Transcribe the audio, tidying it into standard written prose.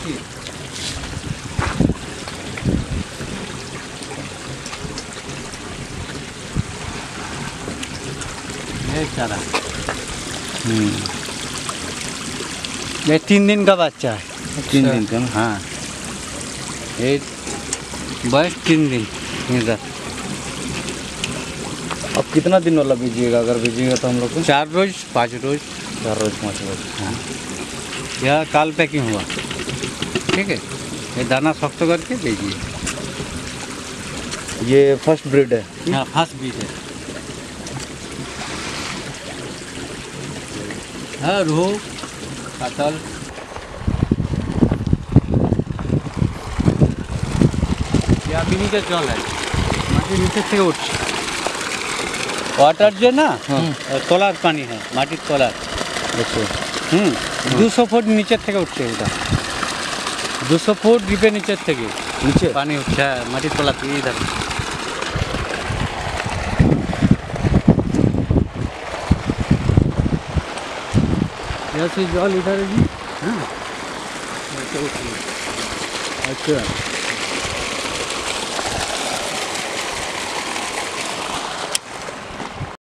देखिए ये चारा। ये 3 दिन का बच्चा है। 3 दिन का? हाँ, ये बस 3 दिन इधर। अब कितना दिन वाला बीजिएगा? अगर बीजिएगा तो हम लोग को 4 रोज 5 रोज। 4 रोज 5 रोज। हाँ, यह काल पैकिंग हुआ, ठीक है। ये दाना सख्त करके भेजिए। ये फर्स्ट ब्रीड है? हाँ, फर्स्ट बीज है। हाँ, रोहू कातल। ये अभी नीचे जल है, माटी नीचे से उठ वाटर जो ना, तलार पानी है, माटी तलार। अच्छा। 200 फुट नीचे থেকে উঠছে এটা। 200 फुट ডিপে নিচের থেকে नीचे পানি উঠছে মাটির তলা থেকে इधर। जैसे जल इधर है जी। हाँ, ऐसे उठ। अच्छा।